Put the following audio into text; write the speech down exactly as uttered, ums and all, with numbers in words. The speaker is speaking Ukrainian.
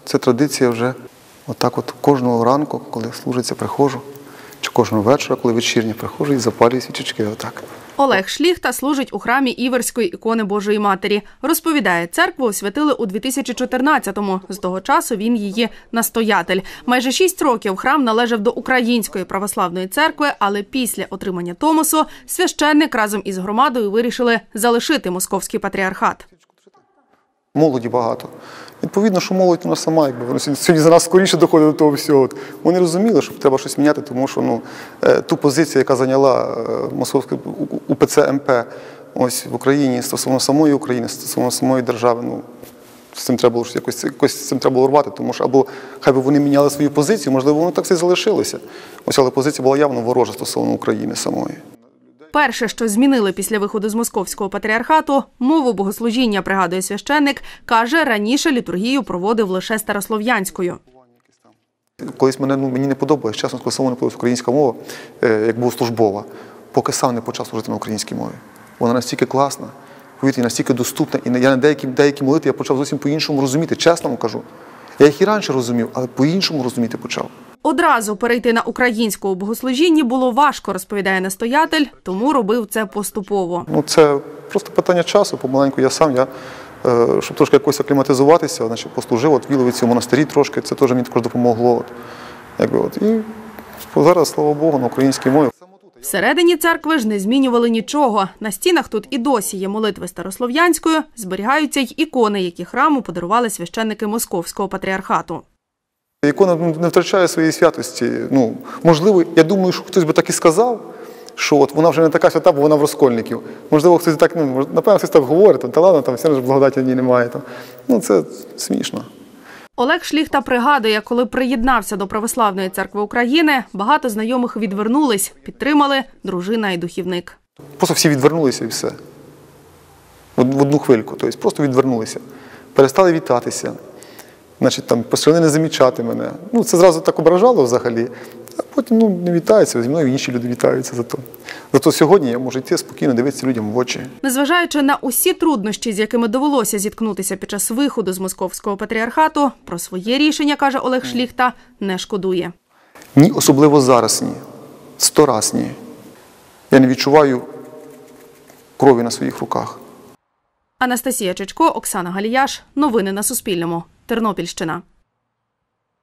Це традиція вже отак от кожного ранку, коли служиться, приходжу, чи кожного вечора, коли вечірня, приходжу і запалюю свічечки отак. Олег Шліхта служить у храмі Іверської ікони Божої Матері. Розповідає, церкву освятили у дві тисячі чотирнадцятому. З того часу він її настоятель. Майже шість років храм належав до Української православної церкви, але після отримання Томосу священник разом із громадою вирішили залишити Московський патріархат. Молоді багато. Відповідно, що молодь вона сама, якби вона сьогодні за нас скоріше доходить до того всього. Вони розуміли, що треба щось міняти, тому що ну, ту позицію, яка зайняла Московська УПЦ МП ось в Україні стосовно самої України, стосовно самої держави, ну, з цим треба було якось, якось з цим треба було рвати, тому що або хай би вони міняли свою позицію, можливо, воно так все залишилося. Ось, але позиція була явно ворожа стосовно України самої. Перше, що змінили після виходу з Московського патріархату – мову богослужіння, пригадує священник. Каже, раніше літургію проводив лише старослов'янською. Колись мене, ну, мені не подобалось, чесно, коли самому не подобалась українська мова, як богослужбова, поки сам не почав служити на українській мові. Вона настільки класна, повірте, настільки доступна, і я на деякі, деякі молитви я почав зовсім по-іншому розуміти, чесно вам кажу. Я їх і раніше розумів, але по-іншому розуміти почав. Одразу перейти на українську у богослужінні було важко, розповідає настоятель, тому робив це поступово. Ну, це просто питання часу, помаленьку я сам, я, щоб трошки якось акліматизуватися, значить, послужив от в Віловиці, в монастирі трошки, це теж мені також допомогло. От, якби, от. І зараз, слава Богу, на українській мові. Всередині церкви ж не змінювали нічого. На стінах тут і досі є молитви старослов'янською, зберігаються й ікони, які храму подарували священники Московського патріархату. Ікона не втрачає своєї святості. Ну, можливо, я думаю, що хтось би так і сказав, що от вона вже не така свята, бо вона в розкольників. Можливо, хтось так, ну, напевно, хтось так говорить, там, та ладно, там все ж благодаті в ній немає. Там. Ну, це смішно. Олег Шліхта пригадує, коли приєднався до Православної церкви України, багато знайомих відвернулись, підтримали дружина і духівник. Просто всі відвернулися і все. В одну хвильку, тобто просто відвернулися. Перестали вітатися. Значить, там, почали не замічати мене. Ну, це зразу так ображало взагалі. А потім, ну, не вітаються, зі мною інші люди вітаються за то. Зато сьогодні я можу йти спокійно, дивитися людям в очі. Незважаючи на усі труднощі, з якими довелося зіткнутися під час виходу з Московського патріархату, про своє рішення, каже Олег Шліхта, не шкодує. Ні, особливо зараз ні. Сто раз ні. Я не відчуваю крові на своїх руках. Анастасія Чечко, Оксана Галіяш. Новини на Суспільному. Тернопільщина.